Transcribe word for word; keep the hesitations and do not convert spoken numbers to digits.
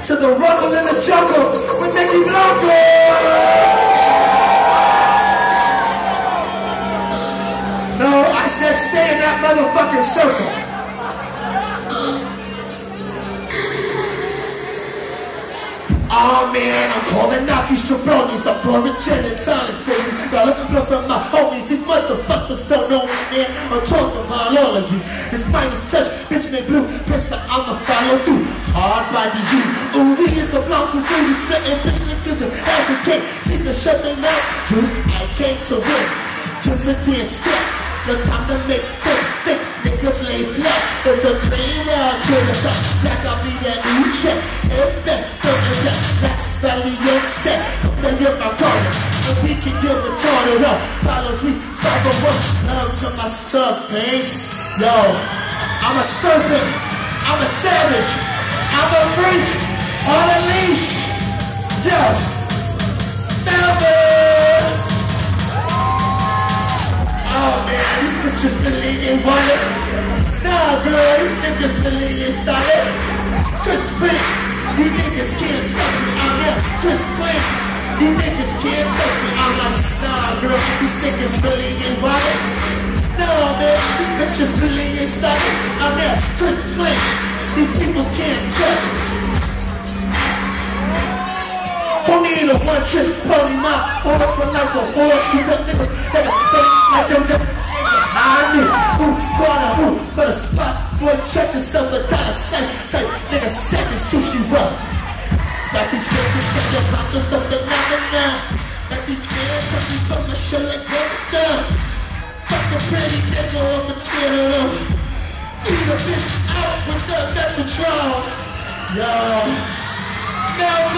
to the rumble in the jungle with Nicky Blanco. No, I said stay in that motherfucking circle. Oh man, I'm calling out these jabronis, I'm pouring gin and tonics, baby. Got a blood from my homies, these motherfuckers don't know me, man. I'm talking about all of you. This minus touch, bitch made blue, pistol, I'ma follow through. Hard body you, ooh, we is the Blanco dude, you splitting niggas and advocate. See the shut them out, dude, I came to win. Timothy and step, no time to make thick, thick niggas lay flat. If the cream rise to the top, black I'll be that new check. And back, don't that, that's valley young step. Then you're my corner, and we can get retarded up. Follows we solve the work, love to my stuff, man. Yo, I'm a serpent, I'm a savage, I'm a freak, on a leash. Yo, Melvin. Oh man, these bitches really ain't want it. Nah, girl, these niggas really ain't style. Chris Frank, you niggas can't touch me. I'm here, Chris Frank. You niggas can't touch me. I'm like, nah, girl, these niggas really ain't want it. Nah, man, these bitches really ain't style. I'm here, Chris Frank. These people can't touch me. Who need a one trick pony now? Force for life or force. You got niggas that are fake like them just I knew. Who brought a who for the spot? Boy, check yourself without a sight. Type nigga stacking sushi roll. Got these kids to check your pockets up the number now. Got these kids up me from my shit like go down. Fuck a pretty nigga on material. Eat a bitch out with the Metron. Yo. Now